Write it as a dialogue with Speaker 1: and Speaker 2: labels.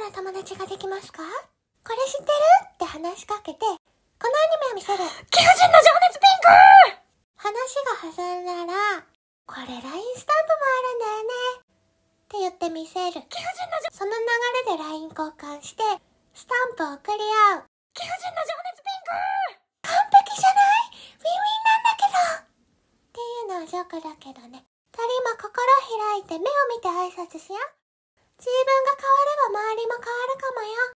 Speaker 1: ら友達ができますか？これ知ってる？って話しかけて、このアニメを見せる。
Speaker 2: 貴婦人の情熱ピンク。
Speaker 1: 話が弾んだら、これ LINE スタンプもあるんだよね。って言って見せる。その流れで LINE 交換して、スタンプを送り合う。
Speaker 2: 貴婦人の情熱ピンク。
Speaker 1: 完璧じゃない？ウィンウィンなんだけど。っていうのはジョークだけどね。二人も心開いて目を見て挨拶しよう。自分が変われば周りも変わるかもよ。